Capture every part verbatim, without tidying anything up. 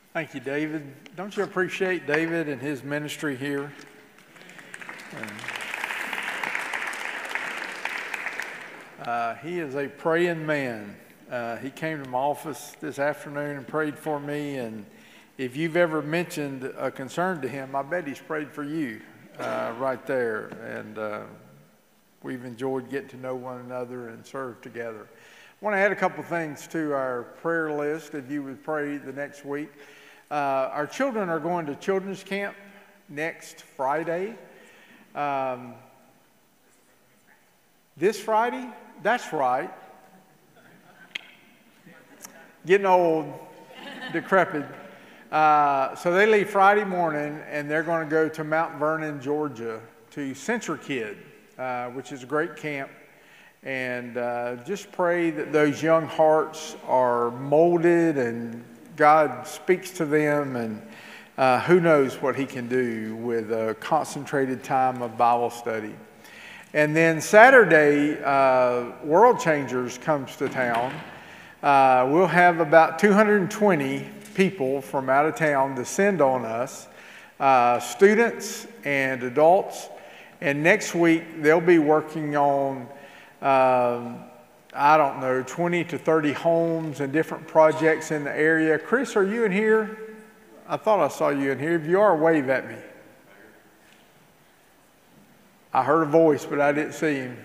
Thank you, David. Don't you appreciate David and his ministry here? Uh, he is a praying man. Uh, he came to my office this afternoon and prayed for me, and if you've ever mentioned a concern to him, I bet he's prayed for you uh, right there, and uh, we've enjoyed getting to know one another and serve together. I want to add a couple things to our prayer list if you would pray the next week. Uh, our children are going to children's camp next Friday. Um, this Friday? That's right. Getting old, decrepit. Uh, so they leave Friday morning, and they're going to go to Mount Vernon, Georgia, to Central Kid, uh, which is a great camp. And uh, just pray that those young hearts are molded and God speaks to them, and uh, who knows what he can do with a concentrated time of Bible study. And then Saturday, uh, World Changers comes to town. Uh, we'll have about two hundred twenty people from out of town descend on us, uh, students and adults. And next week, they'll be working on um, I don't know, twenty to thirty homes and different projects in the area. Chris, are you in here? I thought I saw you in here. If you are, wave at me. I heard a voice, but I didn't see him.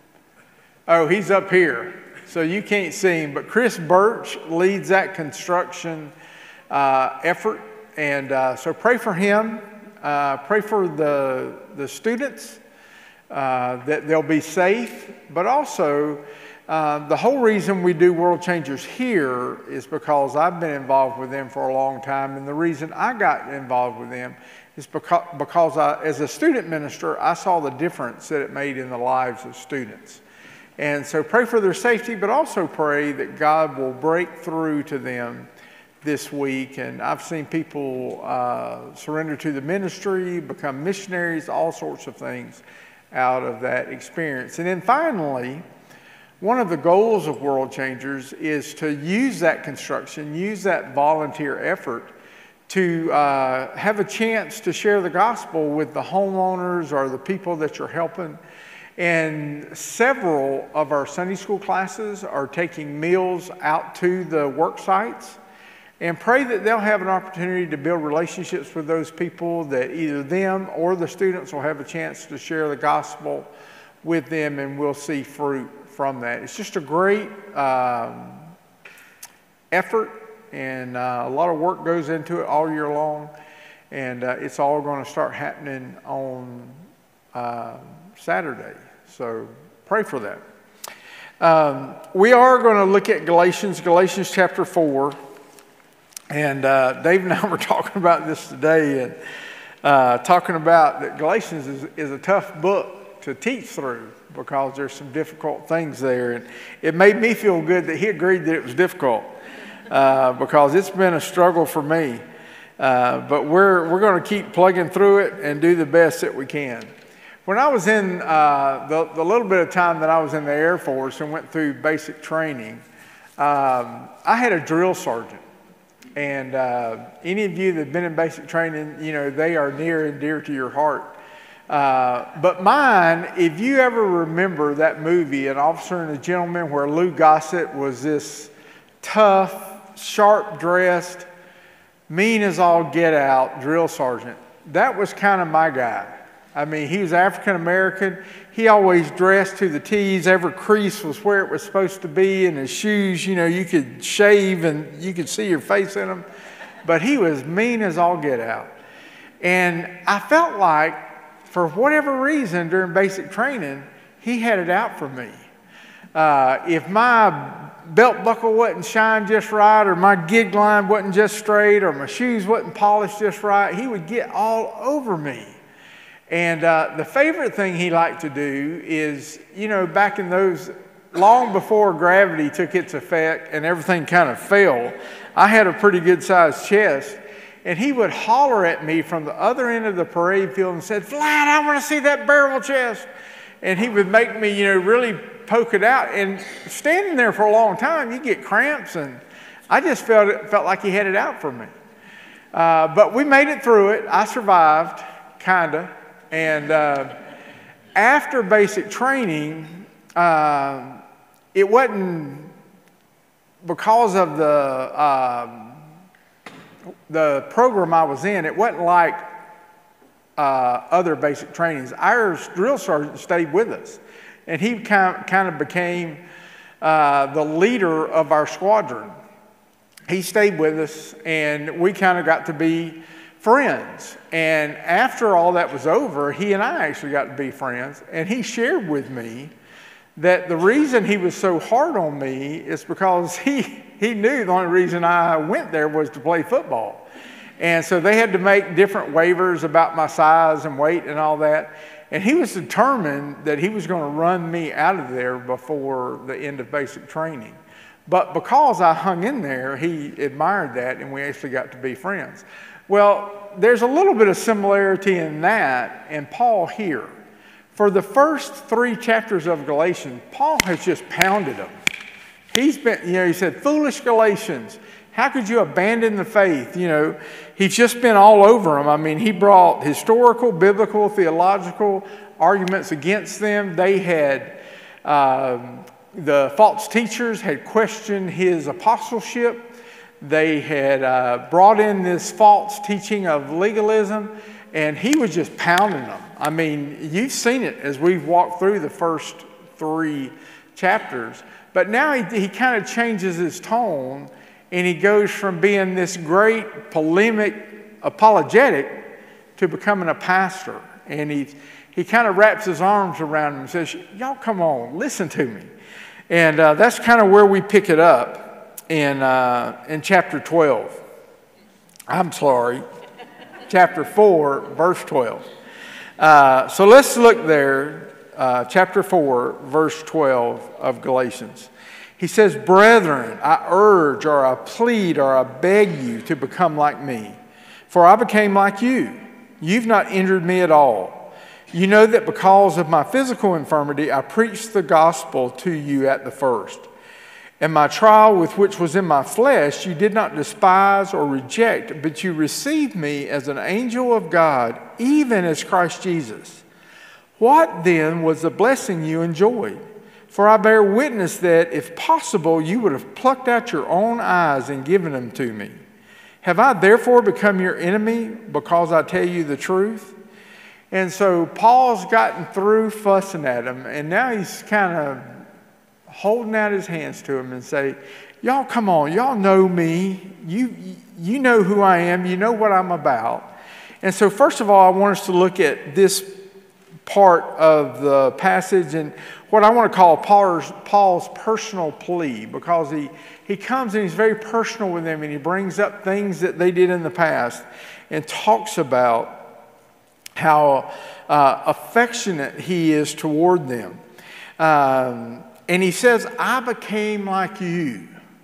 Oh, he's up here, so you can't see him. But Chris Birch leads that construction uh, effort, and uh, so pray for him. Uh, pray for the, the students, uh, that they'll be safe, but also Uh, the whole reason we do World Changers here is because I've been involved with them for a long time, and the reason I got involved with them is because, because I, as a student minister, I saw the difference that it made in the lives of students. And so pray for their safety, but also pray that God will break through to them this week. And I've seen people uh, surrender to the ministry, become missionaries, all sorts of things out of that experience. And then finally, one of the goals of World Changers is to use that construction, use that volunteer effort to uh, have a chance to share the gospel with the homeowners or the people that you're helping. And several of our Sunday school classes are taking meals out to the work sites. And pray that they'll have an opportunity to build relationships with those people, that either them or the students will have a chance to share the gospel with them, and we'll see fruit from that. It's just a great um, effort, and uh, a lot of work goes into it all year long, and uh, it's all going to start happening on uh, Saturday. So pray for that. Um, we are going to look at Galatians, Galatians chapter four, and uh, Dave and I were talking about this today, and uh, talking about that Galatians is, is a tough book to teach through, because there's some difficult things there. And it made me feel good that he agreed that it was difficult, uh, because it's been a struggle for me. Uh, but we're, we're going to keep plugging through it and do the best that we can. When I was in uh, the, the little bit of time that I was in the Air Force and went through basic training, um, I had a drill sergeant. And uh, any of you that have been in basic training, you know, they are near and dear to your heart. Uh, but mine, if you ever remember that movie, An Officer and a Gentleman, where Lou Gossett was this tough, sharp-dressed, mean as all get out drill sergeant, that was kind of my guy. I mean, he was African-American. He always dressed to the T's. Every crease was where it was supposed to be, and his shoes, you know, you could shave and you could see your face in them. But he was mean as all get out. And I felt like, for whatever reason, during basic training, he had it out for me. Uh, if my belt buckle wasn't shined just right, or my gig line wasn't just straight, or my shoes wasn't polished just right, he would get all over me. And uh, the favorite thing he liked to do is, you know, back in those, long before gravity took its effect and everything kind of fell, I had a pretty good sized chest. And he would holler at me from the other end of the parade field and said, "Flatt, I want to see that barrel chest." And he would make me, you know, really poke it out. And standing there for a long time, you get cramps. And I just felt it, felt like he had it out for me. Uh, but we made it through it. I survived, kind of. And uh, after basic training, uh, it wasn't because of the, um, the program I was in, it wasn't like uh, other basic trainings. Our drill sergeant stayed with us. And he kind, kind of became uh, the leader of our squadron. He stayed with us, and we kind of got to be friends. And after all that was over, he and I actually got to be friends. And he shared with me that the reason he was so hard on me is because he, he knew the only reason I went there was to play football. And so they had to make different waivers about my size and weight and all that. And he was determined that he was going to run me out of there before the end of basic training. But because I hung in there, he admired that, and we actually got to be friends. Well, there's a little bit of similarity in that and Paul here. For the first three chapters of Galatians, Paul has just pounded them. He's been, you know, he said, foolish Galatians, how could you abandon the faith? You know, he's just been all over them. I mean, he brought historical, biblical, theological arguments against them. They had... Um, The false teachers had questioned his apostleship. They had uh, brought in this false teaching of legalism, and he was just pounding them. I mean, you've seen it as we've walked through the first three chapters. But now he, he kind of changes his tone, and he goes from being this great polemic apologetic to becoming a pastor. And he, he kind of wraps his arms around him and says, y'all come on, listen to me. And uh, that's kind of where we pick it up in, uh, in chapter twelve. I'm sorry, chapter four, verse twelve. Uh, so let's look there, uh, chapter four, verse twelve of Galatians. He says, brethren, I urge or I plead or I beg you to become like me, for I became like you. You've not injured me at all. You know that because of my physical infirmity, I preached the gospel to you at the first. And my trial with which was in my flesh, you did not despise or reject, but you received me as an angel of God, even as Christ Jesus. What then was the blessing you enjoyed? For I bear witness that, if possible, you would have plucked out your own eyes and given them to me. Have I therefore become your enemy because I tell you the truth? And so Paul's gotten through fussing at him, and now he's kind of holding out his hands to him and say, y'all come on, y'all know me. You, you know who I am. You know what I'm about. And so first of all, I want us to look at this part of the passage and what I want to call Paul's, Paul's personal plea, because he, he comes and he's very personal with them, and he brings up things that they did in the past and talks about how uh, affectionate he is toward them. Um, and he says, I became like you.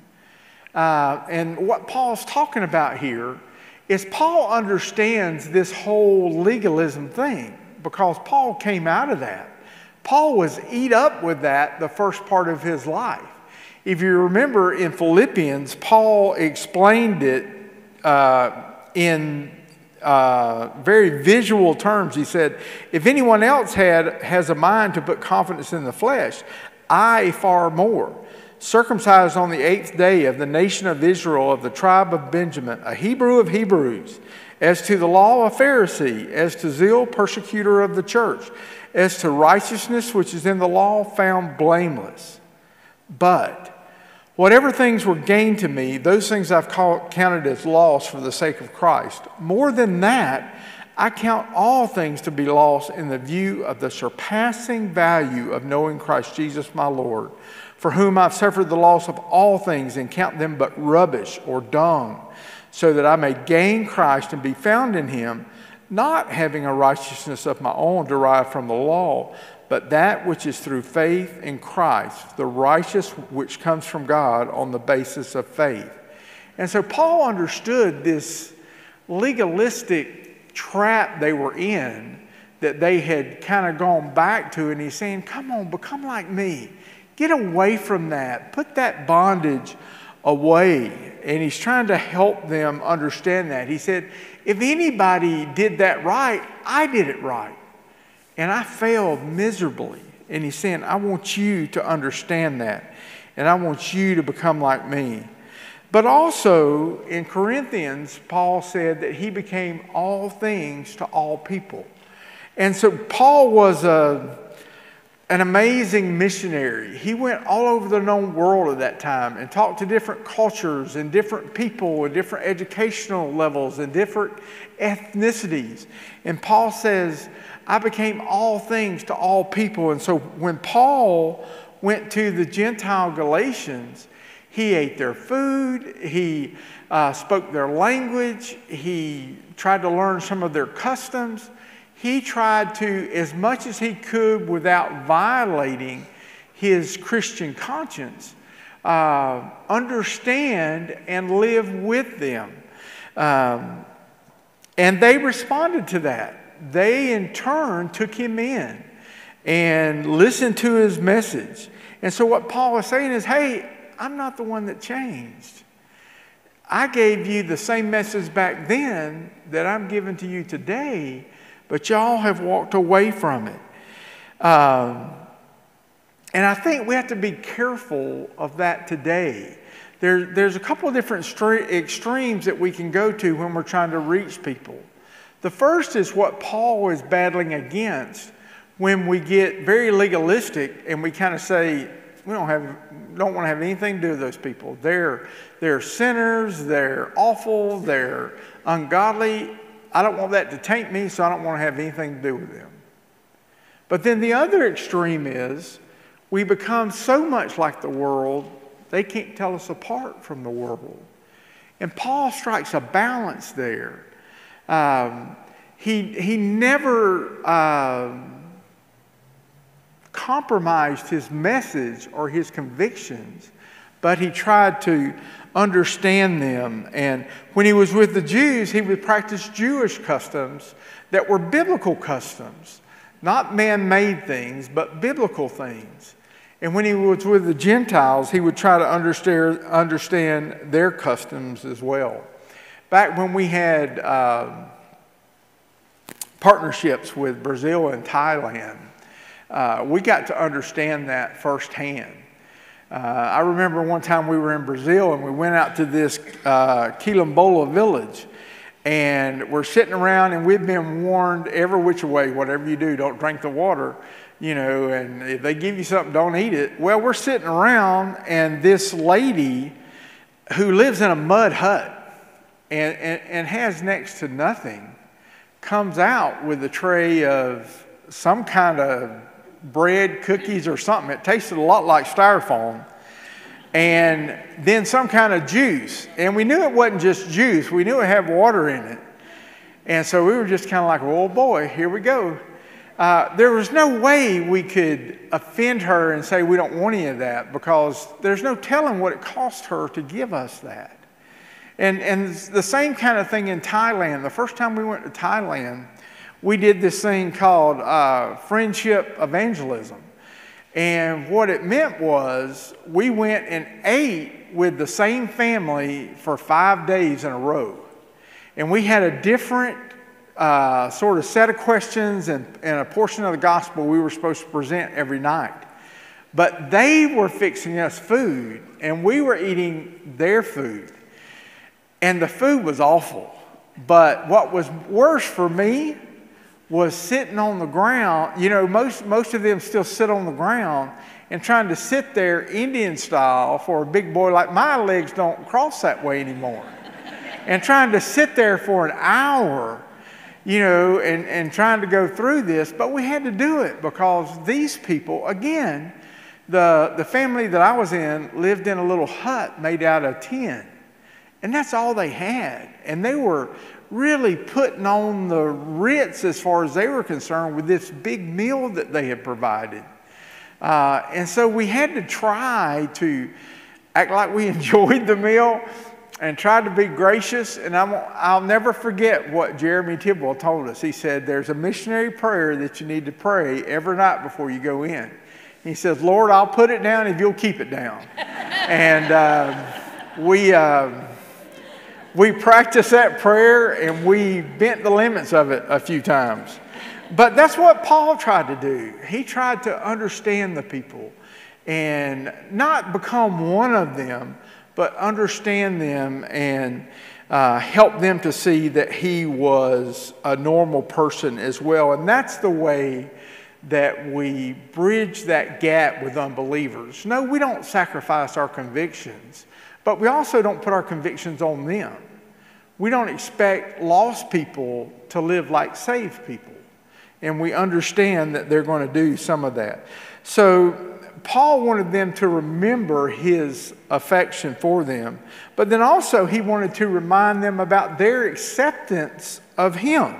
Uh, and what Paul's talking about here is Paul understands this whole legalism thing, because Paul came out of that. Paul was eat up with that the first part of his life. If you remember in Philippians, Paul explained it uh, in Uh, very visual terms. He said, if anyone else had has a mind to put confidence in the flesh, I far more. Circumcised on the eighth day of the nation of Israel, of the tribe of Benjamin, a Hebrew of Hebrews, as to the law, a Pharisee, as to zeal, persecutor of the church, as to righteousness which is in the law, found blameless. But whatever things were gained to me, those things I've called, counted as loss for the sake of Christ. More than that, I count all things to be lost in the view of the surpassing value of knowing Christ Jesus my Lord, for whom I've suffered the loss of all things and count them but rubbish or dung, so that I may gain Christ and be found in him, not having a righteousness of my own derived from the law, but that which is through faith in Christ, the righteous which comes from God on the basis of faith. And so Paul understood this legalistic trap they were in that they had kind of gone back to, and he's saying, come on, become like me. Get away from that. Put that bondage away. And he's trying to help them understand that. He said, if anybody did that right, I did it right. And I failed miserably. And he's saying, I want you to understand that. And I want you to become like me. But also in Corinthians, Paul said that he became all things to all people. And so Paul was a, an amazing missionary. He went all over the known world at that time and talked to different cultures and different people and different educational levels and different ethnicities. And Paul says, I became all things to all people. And so when Paul went to the Gentile Galatians, he ate their food, he uh, spoke their language, he tried to learn some of their customs. He tried to, as much as he could without violating his Christian conscience, uh, understand and live with them. Um, and they responded to that. They in turn took him in and listened to his message. And so what Paul is saying is, hey, I'm not the one that changed. I gave you the same message back then that I'm giving to you today, but y'all have walked away from it. Um, and I think we have to be careful of that today. There, there's a couple of different stre- extremes that we can go to when we're trying to reach people. The first is what Paul is battling against when we get very legalistic and we kind of say, we don't have, don't want to have anything to do with those people. They're, they're sinners, they're awful, they're ungodly. I don't want that to taint me, so I don't want to have anything to do with them. But then the other extreme is we become so much like the world, they can't tell us apart from the world. And Paul strikes a balance there. Um, he, he never uh, compromised his message or his convictions, but he tried to understand them. And when he was with the Jews, he would practice Jewish customs that were biblical customs, not man-made things, but biblical things. And when he was with the Gentiles, he would try to understand, understand their customs as well. Back when we had uh, partnerships with Brazil and Thailand, uh, we got to understand that firsthand. Uh, I remember one time we were in Brazil and we went out to this uh, Quilombola village, and we're sitting around and we've been warned every which way, whatever you do, don't drink the water, you know, and if they give you something, don't eat it. Well, we're sitting around and this lady who lives in a mud hut and, and, and has next to nothing comes out with a tray of some kind of bread, cookies, or something. It tasted a lot like styrofoam. And then some kind of juice. And we knew it wasn't just juice. We knew it had water in it. And so we were just kind of like, oh boy, here we go. Uh, there was no way we could offend her and say we don't want any of that, because there's no telling what it cost her to give us that. And, and the same kind of thing in Thailand. The first time we went to Thailand, we did this thing called uh, friendship evangelism. And what it meant was we went and ate with the same family for five days in a row. And we had a different uh, sort of set of questions and, and a portion of the gospel we were supposed to present every night. But they were fixing us food and we were eating their food. And the food was awful. But what was worse for me was sitting on the ground. You know, most, most of them still sit on the ground and trying to sit there Indian style for a big boy like my legs don't cross that way anymore. And trying to sit there for an hour, you know, and, and trying to go through this. But we had to do it because these people, again, the, the family that I was in lived in a little hut made out of tin. And that's all they had. And they were really putting on the Ritz as far as they were concerned with this big meal that they had provided. Uh, and so we had to try to act like we enjoyed the meal and try to be gracious. And I'm, I'll never forget what Jeremy Tidwell told us. He said, there's a missionary prayer that you need to pray every night before you go in. He says, Lord, I'll put it down if you'll keep it down. and... Uh, we, uh, we practiced that prayer and we bent the limits of it a few times. But that's what Paul tried to do. He tried to understand the people and not become one of them, but understand them and uh, help them to see that he was a normal person as well. And that's the way that we bridge that gap with unbelievers. No, we don't sacrifice our convictions, but we also don't put our convictions on them. We don't expect lost people to live like saved people. And we understand that they're going to do some of that. So Paul wanted them to remember his affection for them, but then also he wanted to remind them about their acceptance of him.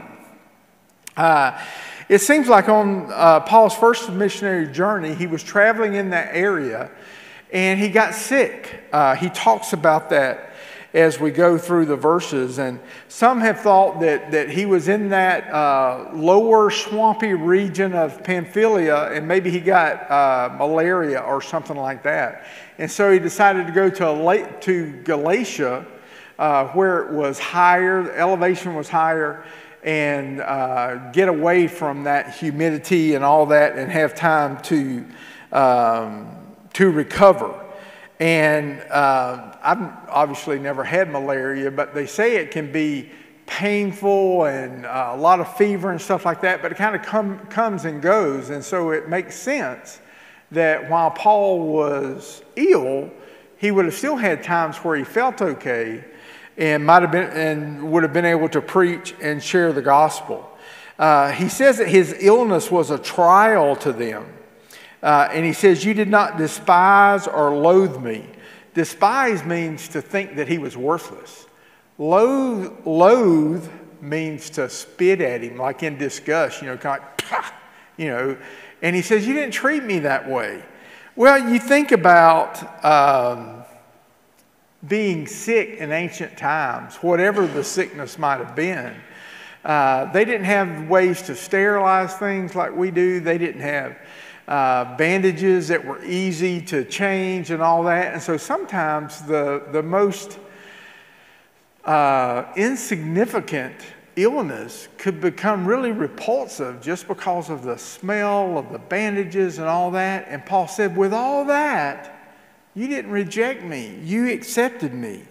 Uh, it seems like on uh, Paul's first missionary journey, he was traveling in that area and he got sick. Uh, he talks about that as we go through the verses, and some have thought that, that he was in that uh, lower swampy region of Pamphylia and maybe he got uh, malaria or something like that. And so he decided to go to, to Galatia uh, where it was higher, the elevation was higher, and uh, get away from that humidity and all that and have time to, um, to recover. And uh, I've obviously never had malaria, but they say it can be painful and uh, a lot of fever and stuff like that, but it kind of come, comes and goes. And so it makes sense that while Paul was ill, he would have still had times where he felt okay and might have been and would have been able to preach and share the gospel. Uh, he says that his illness was a trial to them. Uh, and he says, you did not despise or loathe me. Despise means to think that he was worthless. Loathe, loathe means to spit at him, like in disgust, you know, kind of like, you know. And he says, you didn't treat me that way. Well, you think about um, being sick in ancient times, whatever the sickness might have been. Uh, they didn't have ways to sterilize things like we do. They didn't have Uh, bandages that were easy to change and all that. And so sometimes the, the most uh, insignificant illness could become really repulsive just because of the smell of the bandages and all that. And Paul said, with all that, you didn't reject me. You accepted me.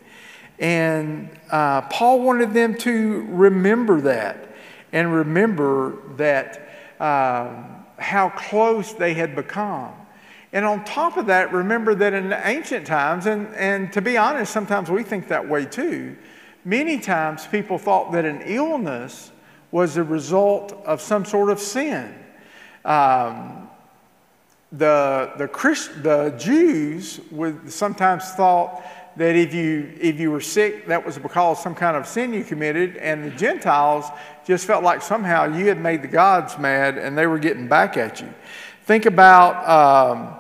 And uh, Paul wanted them to remember that and remember that um, how close they had become. And on top of that, remember that in ancient times, and, and to be honest, sometimes we think that way too, many times people thought that an illness was the result of some sort of sin. Um, the, the, Christ, the Jews would sometimes thought that if you, if you were sick, that was because of some kind of sin you committed, and the Gentiles just felt like somehow you had made the gods mad and they were getting back at you. Think about um,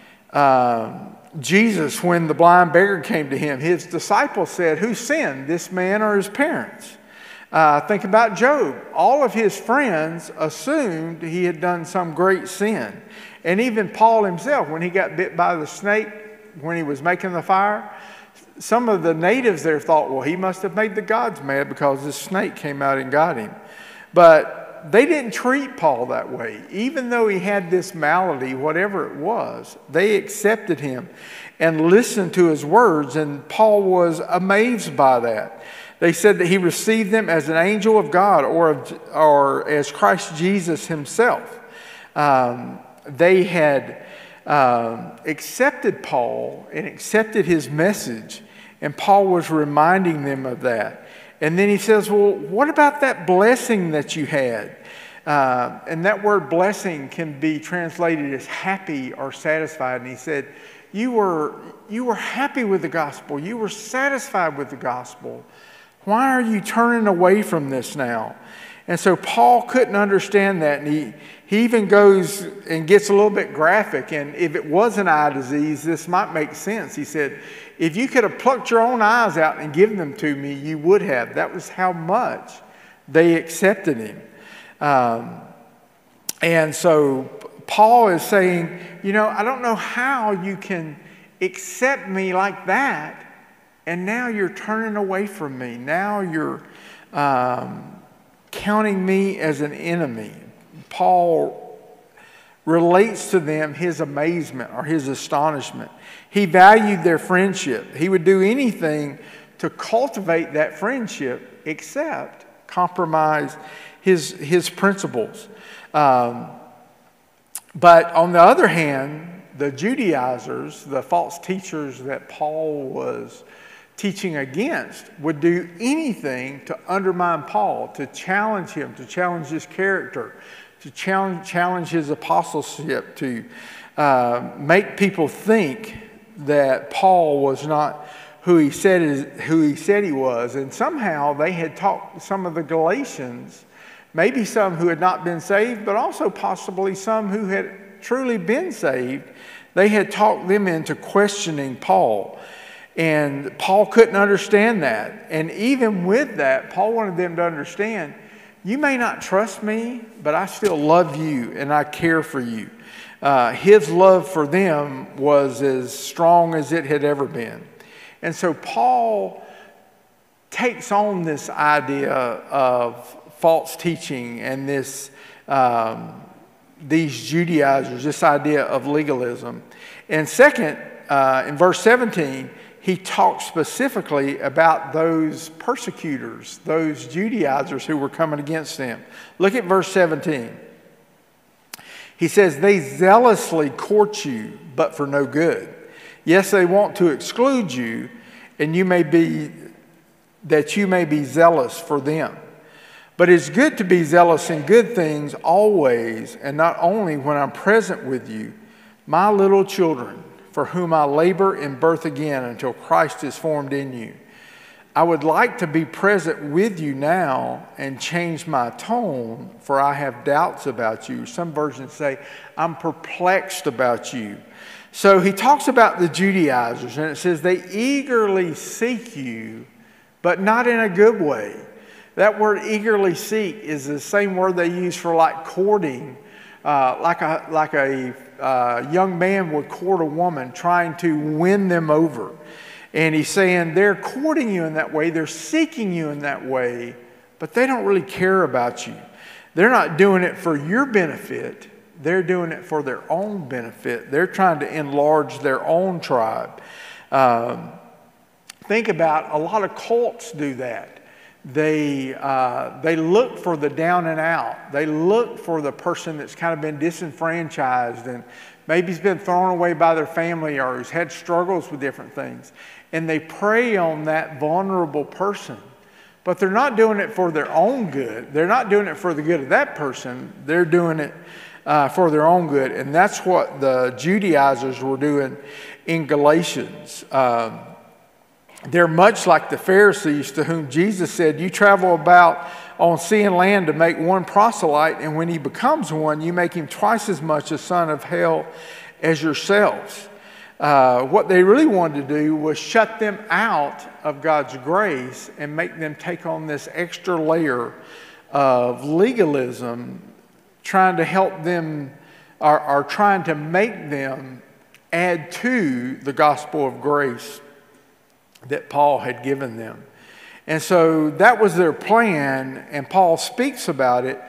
uh, Jesus when the blind beggar came to him. His disciples said, who sinned, this man or his parents? Uh, think about Job. All of his friends assumed he had done some great sin. And even Paul himself, when he got bit by the snake when he was making the fire, some of the natives there thought, well, he must have made the gods mad because this snake came out and got him. But they didn't treat Paul that way. Even though he had this malady, whatever it was, they accepted him and listened to his words, and Paul was amazed by that. They said that he received them as an angel of God or, or as Christ Jesus himself. Um, they had um, accepted Paul and accepted his message, and Paul was reminding them of that. And then he says, well, what about that blessing that you had? Uh, and that word blessing can be translated as happy or satisfied. And he said, you were, you were happy with the gospel. You were satisfied with the gospel. Why are you turning away from this now? And so Paul couldn't understand that. And he, he even goes and gets a little bit graphic. And if it was an eye disease, this might make sense. He said, if you could have plucked your own eyes out and given them to me, you would have. That was how much they accepted him. Um, and so Paul is saying, you know, I don't know how you can accept me like that and now you're turning away from me. Now you're um, counting me as an enemy. Paul relates to them his amazement or his astonishment. He valued their friendship. He would do anything to cultivate that friendship except compromise his, his principles. Um, but on the other hand, the Judaizers, the false teachers that Paul was teaching against, would do anything to undermine Paul, to challenge him, to challenge his character, to challenge, challenge his apostleship, to uh, make people think that Paul was not who he said is, who he said he was. And somehow they had taught some of the Galatians, maybe some who had not been saved, but also possibly some who had truly been saved. They had talked them into questioning Paul. And Paul couldn't understand that. And even with that, Paul wanted them to understand, you may not trust me, but I still love you and I care for you. Uh, his love for them was as strong as it had ever been. And so Paul takes on this idea of false teaching and this um, these Judaizers, this idea of legalism. And second, uh, in verse seventeen, he talks specifically about those persecutors, those Judaizers who were coming against them. Look at verse seventeen. He says, they zealously court you, but for no good. Yes, they want to exclude you, and you may be, that you may be zealous for them. But it's good to be zealous in good things always, and not only when I'm present with you, my little children, for whom I labor in birth again until Christ is formed in you. I would like to be present with you now and change my tone, for I have doubts about you. Some versions say, I'm perplexed about you. So he talks about the Judaizers, and it says they eagerly seek you, but not in a good way. That word eagerly seek is the same word they use for like courting, uh, like a, like a uh, young man would court a woman, trying to win them over. And he's saying they're courting you in that way, they're seeking you in that way, but they don't really care about you. They're not doing it for your benefit. They're doing it for their own benefit. They're trying to enlarge their own tribe. Um, think about a lot of cults do that. They, uh, they look for the down and out. They look for the person that's kind of been disenfranchised and maybe has been thrown away by their family or who's had struggles with different things. And they prey on that vulnerable person. But they're not doing it for their own good. They're not doing it for the good of that person. They're doing it uh, for their own good. And that's what the Judaizers were doing in Galatians. Um, they're much like the Pharisees, to whom Jesus said, you travel about on sea and land to make one proselyte, and when he becomes one, you make him twice as much a son of hell as yourselves. Uh, what they really wanted to do was shut them out of God's grace and make them take on this extra layer of legalism, trying to help them, or, or trying to make them add to the gospel of grace that Paul had given them. And so that was their plan, and Paul speaks about it,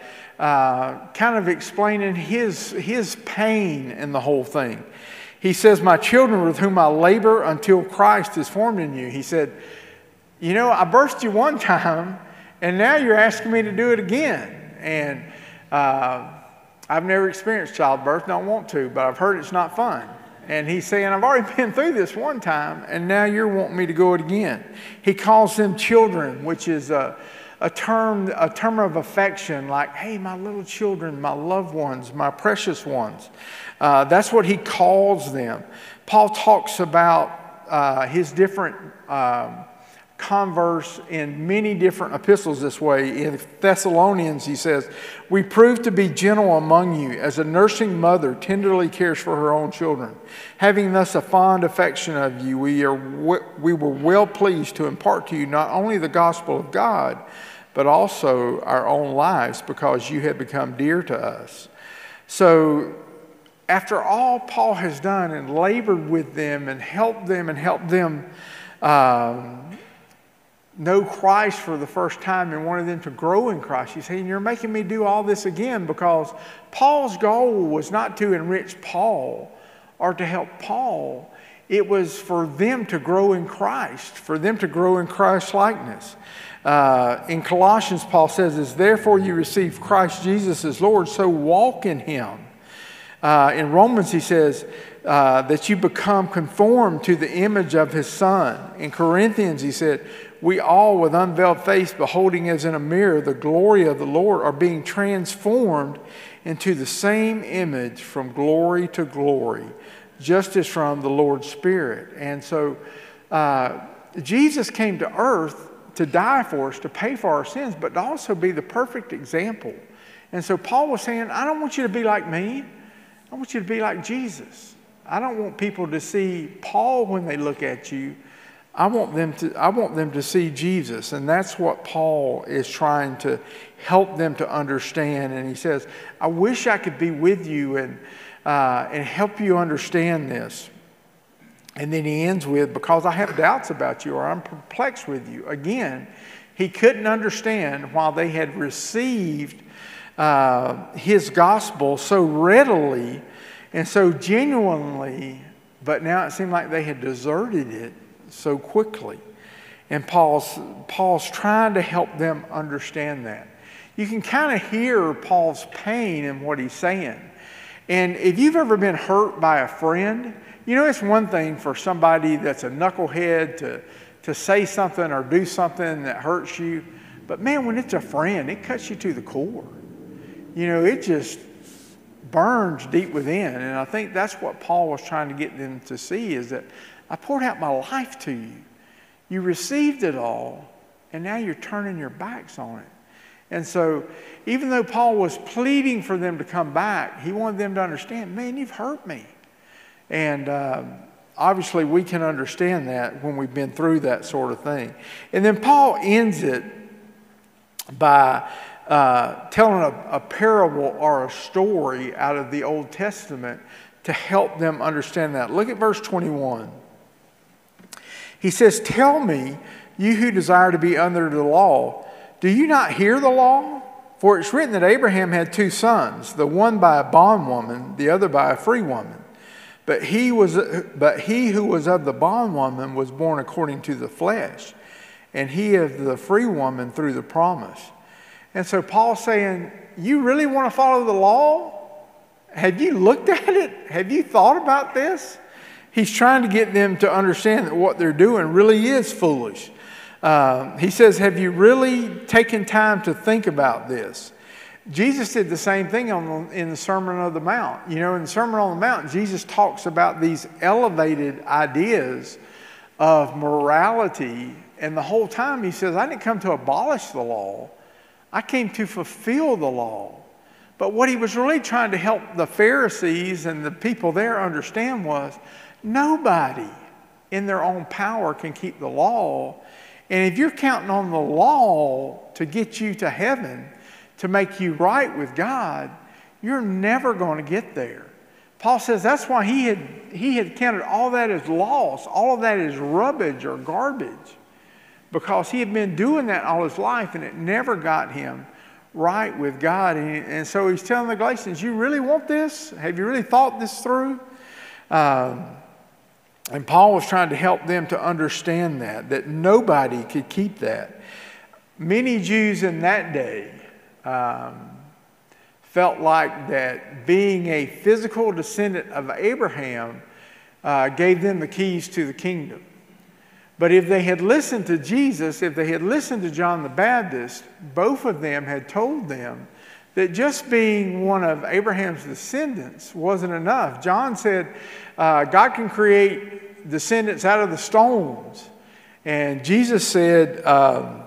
uh, kind of explaining his, his pain in the whole thing. He says, my children with whom I labor until Christ is formed in you. He said, you know, I birthed you one time, and now you're asking me to do it again. And uh, I've never experienced childbirth, don't want to, but I've heard it's not fun. And he's saying, I've already been through this one time, and now you're wanting me to go it again. He calls them children, which is a, a term, a term of affection, like, hey, my little children, my loved ones, my precious ones. Uh, that's what he calls them. Paul talks about uh, his different um, converse in many different epistles this way. In Thessalonians, he says, we prove to be gentle among you, as a nursing mother tenderly cares for her own children. Having thus a fond affection of you, we, are, we were well pleased to impart to you not only the gospel of God, but also our own lives, because you have become dear to us. So, after all Paul has done and labored with them and helped them and helped them um, know Christ for the first time and wanted them to grow in Christ. He's saying, you're making me do all this again, because Paul's goal was not to enrich Paul or to help Paul. It was for them to grow in Christ, for them to grow in Christ's likeness. Uh, in Colossians, Paul says, as therefore you receive Christ Jesus as Lord, so walk in him. Uh, in Romans, he says uh, that you become conformed to the image of his Son. In Corinthians, he said, we all with unveiled face, beholding as in a mirror the glory of the Lord, are being transformed into the same image from glory to glory, just as from the Lord's Spirit. And so uh, Jesus came to earth to die for us, to pay for our sins, but to also be the perfect example. And so Paul was saying, I don't want you to be like me. I want you to be like Jesus. I don't want people to see Paul when they look at you. I want them to, I want them to see Jesus. And that's what Paul is trying to help them to understand. And he says, I wish I could be with you and, uh, and help you understand this. And then he ends with, because I have doubts about you, or I'm perplexed with you. Again, he couldn't understand why they had received uh, his gospel so readily and so genuinely, but now it seemed like they had deserted it so quickly. And Paul's, Paul's trying to help them understand that. You can kind of hear Paul's pain in what he's saying. And if you've ever been hurt by a friend, you know, it's one thing for somebody that's a knucklehead to, to say something or do something that hurts you. But man, when it's a friend, it cuts you to the core. You know, it just burns deep within. And I think that's what Paul was trying to get them to see, is that I poured out my life to you. You received it all, and now you're turning your backs on it. And so even though Paul was pleading for them to come back, he wanted them to understand, man, you've hurt me. And um, obviously we can understand that when we've been through that sort of thing. And then Paul ends it by uh, telling a, a parable or a story out of the Old Testament to help them understand that. Look at verse twenty-one. He says, tell me, you who desire to be under the law, do you not hear the law? For it's written that Abraham had two sons, the one by a bondwoman, the other by a free woman. But he was, but he who was of the bondwoman was born according to the flesh, and he of the free woman through the promise. And so Paul's saying, you really want to follow the law? Have you looked at it? Have you thought about this? He's trying to get them to understand that what they're doing really is foolish. Uh, he says, have you really taken time to think about this? Jesus did the same thing on, in the Sermon on the Mount. You know, in the Sermon on the Mount, Jesus talks about these elevated ideas of morality. And the whole time he says, I didn't come to abolish the law. I came to fulfill the law. But what he was really trying to help the Pharisees and the people there understand was, nobody in their own power can keep the law. And if you're counting on the law to get you to heaven, to make you right with God, you're never going to get there. Paul says that's why he had, he had counted all that as loss, all of that as rubbish or garbage, because he had been doing that all his life and it never got him right with God. And, and so he's telling the Galatians, you really want this? Have you really thought this through? Um, and Paul was trying to help them to understand that, that nobody could keep that. Many Jews in that day um, felt like that being a physical descendant of Abraham uh, gave them the keys to the kingdom. But if they had listened to Jesus, if they had listened to John the Baptist, both of them had told them that just being one of Abraham's descendants wasn't enough. John said, uh, God can create descendants out of the stones. And Jesus said um,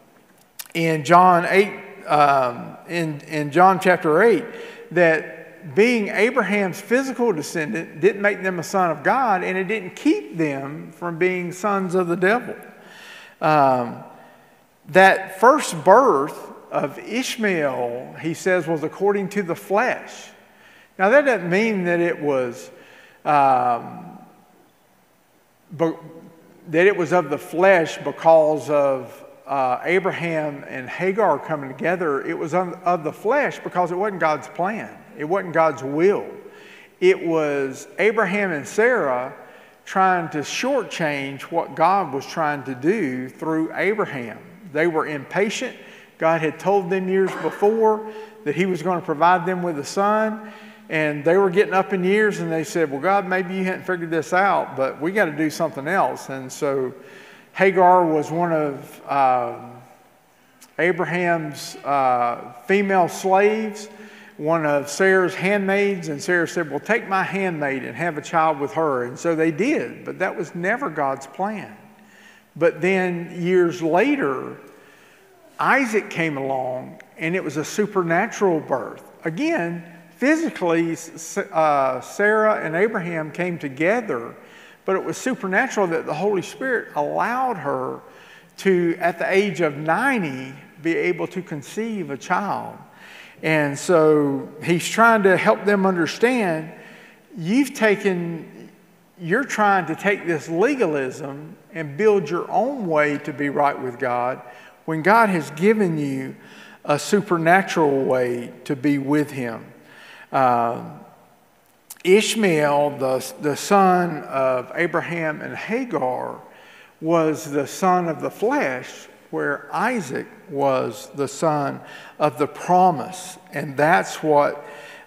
in John eight, um, in, in John chapter eight, that being Abraham's physical descendant didn't make them a son of God, and it didn't keep them from being sons of the devil. Um, that first birth of Ishmael, he says, was according to the flesh. Now that doesn't mean that it was um, but that it was of the flesh because of uh, Abraham and Hagar coming together. It was of, of the flesh because it wasn't God's plan. It wasn't God's will. It was Abraham and Sarah trying to shortchange what God was trying to do through Abraham. They were impatient. God had told them years before that he was going to provide them with a son, and they were getting up in years, and they said, well, God, maybe you hadn't figured this out, but we got to do something else. And so Hagar was one of uh, Abraham's uh, female slaves, one of Sarah's handmaids, and Sarah said, well, take my handmaid and have a child with her. And so they did, but that was never God's plan. But then years later, Isaac came along, and it was a supernatural birth. Again, physically, uh, Sarah and Abraham came together, but it was supernatural that the Holy Spirit allowed her to, at the age of ninety, be able to conceive a child. And so he's trying to help them understand, you've taken, you're trying to take this legalism and build your own way to be right with God, when God has given you a supernatural way to be with him. Uh, Ishmael, the, the son of Abraham and Hagar, was the son of the flesh, where Isaac was the son of the promise. And that's what,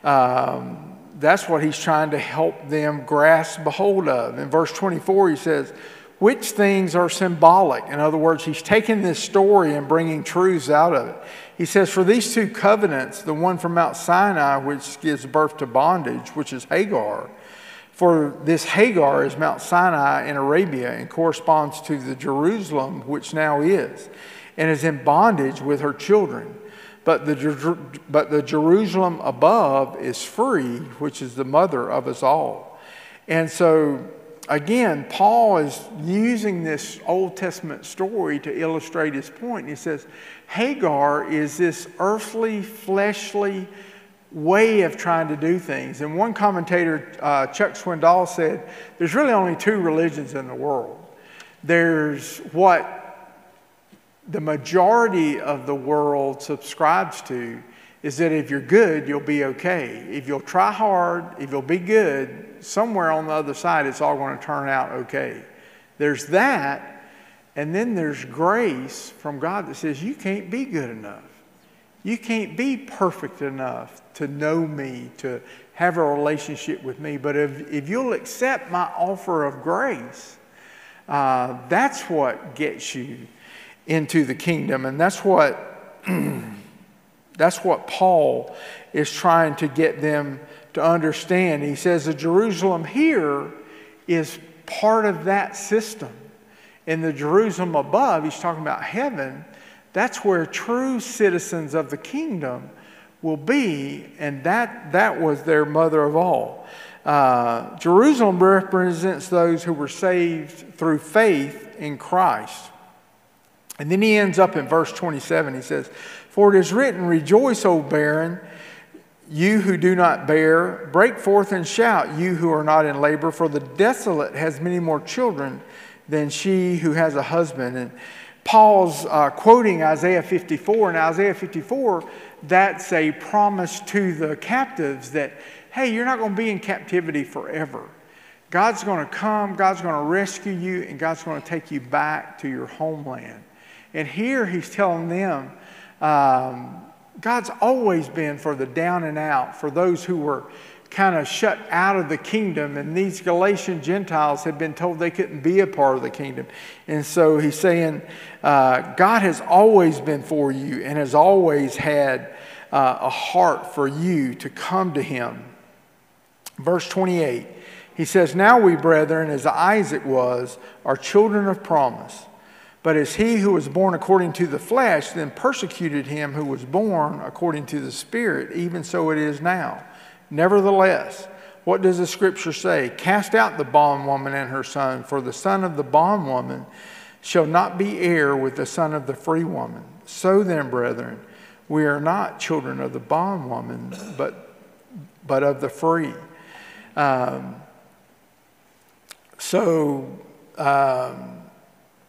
um, that's what he's trying to help them grasp a hold of. In verse twenty-four, he says, which things are symbolic? In other words, he's taking this story and bringing truths out of it. He says, for these two covenants, the one from Mount Sinai, which gives birth to bondage, which is Hagar, for this Hagar is Mount Sinai in Arabia and corresponds to the Jerusalem, which now is, and is in bondage with her children. But the, but the Jerusalem above is free, which is the mother of us all. And so, again, Paul is using this Old Testament story to illustrate his point. He says, Hagar is this earthly, fleshly way of trying to do things. And one commentator, uh, Chuck Swindoll, said, there's really only two religions in the world. There's what the majority of the world subscribes to, is that if you're good, you'll be okay. If you'll try hard, if you'll be good, somewhere on the other side, it's all going to turn out okay. There's that, and then there's grace from God that says you can't be good enough. You can't be perfect enough to know me, to have a relationship with me. But if, if you'll accept my offer of grace, uh, that's what gets you into the kingdom. And that's what... That's what Paul is trying to get them to understand. He says the Jerusalem here is part of that system. In the Jerusalem above, he's talking about heaven. That's where true citizens of the kingdom will be, and that, that was their mother of all. Uh, Jerusalem represents those who were saved through faith in Christ. And then he ends up in verse twenty-seven. He says, for it is written, rejoice, O barren, you who do not bear. Break forth and shout, you who are not in labor. For the desolate has many more children than she who has a husband. And Paul's uh, quoting Isaiah fifty-four. And Isaiah fifty-four, that's a promise to the captives that, hey, you're not going to be in captivity forever. God's going to come, God's going to rescue you, and God's going to take you back to your homeland. And here he's telling them, um, God's always been for the down and out, for those who were kind of shut out of the kingdom. And these Galatian Gentiles had been told they couldn't be a part of the kingdom. And so he's saying, uh, God has always been for you and has always had uh, a heart for you to come to him. Verse twenty-eight, he says, now we, brethren, as Isaac was, are children of promise. But as he who was born according to the flesh then persecuted him who was born according to the Spirit, even so it is now. Nevertheless, what does the Scripture say? Cast out the bondwoman and her son, for the son of the bondwoman shall not be heir with the son of the free woman. So then, brethren, we are not children of the bondwoman, but, but of the free. Um, so... Um,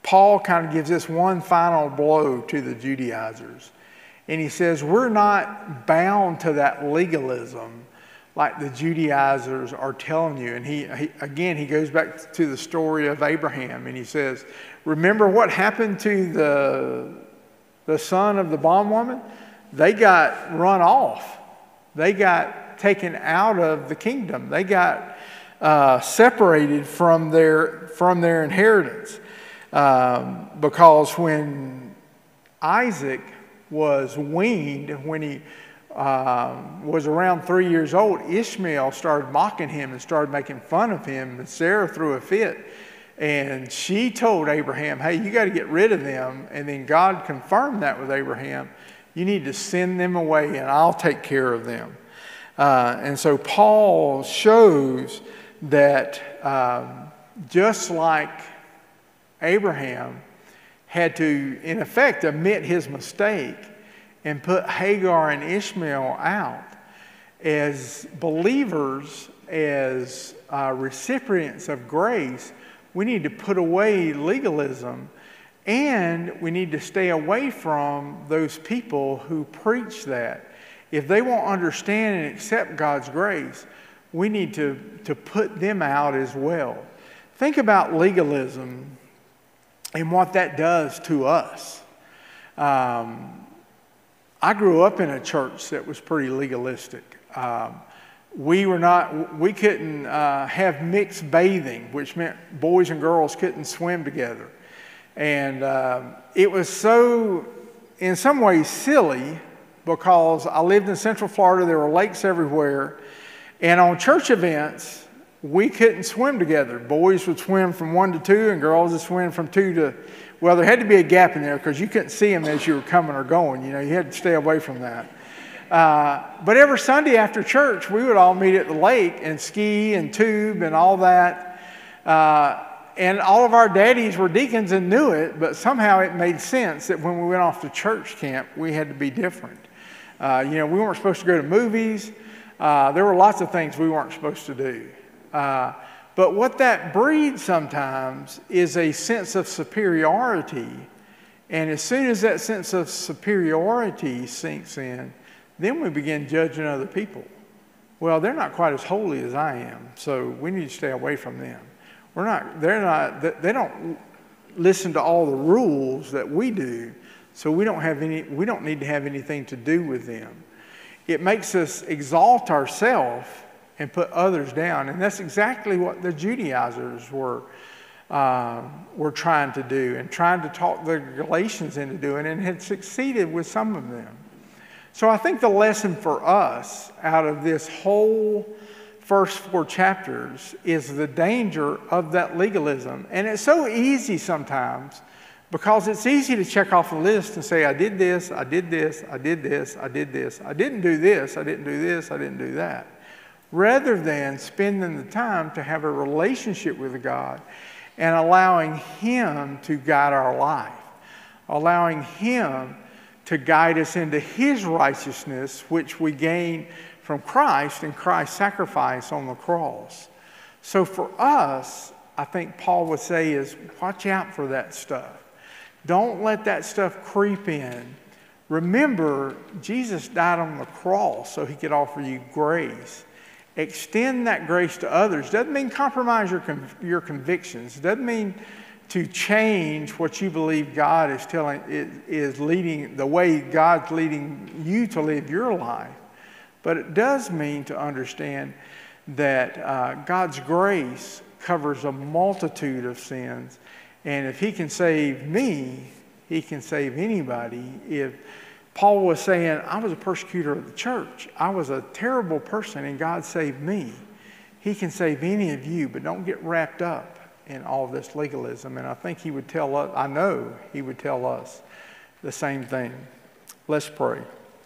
Paul kind of gives this one final blow to the Judaizers. And he says, we're not bound to that legalism like the Judaizers are telling you. And he, he again, he goes back to the story of Abraham, and he says, remember what happened to the, the son of the bondwoman? They got run off. They got taken out of the kingdom. They got uh, separated from their, from their inheritance. Um, because when Isaac was weaned, when he Um, was around three years old, Ishmael started mocking him and started making fun of him, and Sarah threw a fit. And she told Abraham, hey, you got to get rid of them. And then God confirmed that with Abraham. You need to send them away and I'll take care of them. Uh, and so Paul shows that um, just like Abraham had to, in effect, admit his mistake and put Hagar and Ishmael out, as believers, as uh, recipients of grace, we need to put away legalism, and we need to stay away from those people who preach that. If they won't understand and accept God's grace, we need to, to put them out as well. Think about legalism and what that does to us. Um, I grew up in a church that was pretty legalistic. Um, we were not, we couldn't uh, have mixed bathing, which meant boys and girls couldn't swim together. And um, it was so, in some ways, silly, because I lived in Central Florida. There were lakes everywhere. And on church events, we couldn't swim together. Boys would swim from one to two, and girls would swim from two to, well, there had to be a gap in there because you couldn't see them as you were coming or going. You know, you had to stay away from that. Uh, but every Sunday after church, we would all meet at the lake and ski and tube and all that. Uh, and all of our daddies were deacons and knew it, but somehow it made sense that when we went off to church camp, we had to be different. Uh, you know, we weren't supposed to go to movies. Uh, there were lots of things we weren't supposed to do. Uh, But what that breeds sometimes is a sense of superiority. And as soon as that sense of superiority sinks in, then we begin judging other people. Well, they're not quite as holy as I am, so we need to stay away from them. We're not, they're not, they don't listen to all the rules that we do, so we don't have any, we don't need to have anything to do with them. It makes us exalt ourselves and put others down. And that's exactly what the Judaizers were, uh, were trying to do, and trying to talk the Galatians into doing, and had succeeded with some of them. So I think the lesson for us out of this whole first four chapters is the danger of that legalism. And it's so easy sometimes, because it's easy to check off a list and say, I did this, I did this, I did this, I did this, I didn't do this, I didn't do this, I didn't do that. Rather than spending the time to have a relationship with God and allowing Him to guide our life, allowing Him to guide us into His righteousness, which we gain from Christ and Christ's sacrifice on the cross. So for us, I think Paul would say is, watch out for that stuff. Don't let that stuff creep in. Remember, Jesus died on the cross so He could offer you grace. Extend that grace to others. Doesn't mean compromise your, conv- your convictions. Doesn't mean to change what you believe God is telling, is leading, the way God's leading you to live your life. But it does mean to understand that uh, God's grace covers a multitude of sins. And if He can save me, He can save anybody. If Paul was saying, I was a persecutor of the church. I was a terrible person, and God saved me. He can save any of you, but don't get wrapped up in all this legalism. And I think He would tell us, I know He would tell us the same thing. Let's pray.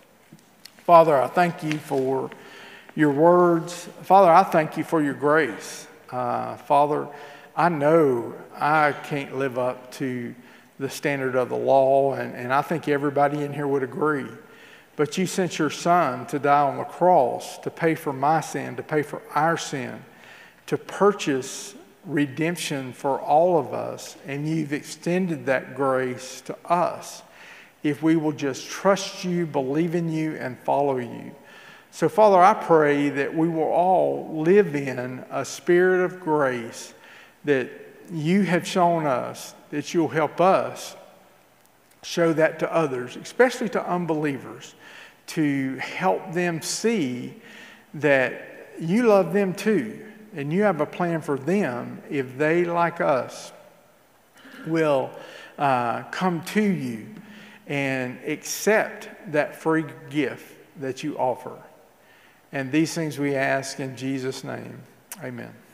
Father, I thank You for Your words. Father, I thank You for Your grace. Uh, Father, I know I can't live up to the standard of the law, and, and I think everybody in here would agree. But You sent Your Son to die on the cross, to pay for my sin, to pay for our sin, to purchase redemption for all of us, and you've extended that grace to us if we will just trust you, believe in you, and follow you. So, Father, I pray that we will all live in a spirit of grace that you have shown us, that you'll help us show that to others, especially to unbelievers, to help them see that you love them too, and you have a plan for them if they, like us, will uh, come to you and accept that free gift that you offer. And these things we ask in Jesus' name. Amen.